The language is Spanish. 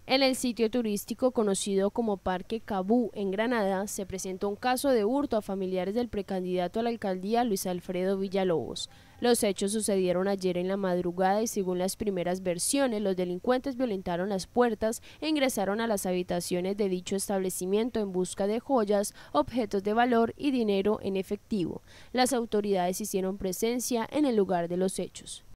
En el sitio turístico conocido como Parque Cabú en Granada se presentó un caso de hurto a familiares del precandidato a la alcaldía Luis Alfredo Villalobos. Los hechos sucedieron ayer en la madrugada y según las primeras versiones los delincuentes violentaron las puertas e ingresaron a las habitaciones de dicho establecimiento en busca de joyas, objetos de valor y dinero en efectivo. Las autoridades hicieron presencia en el lugar de los hechos.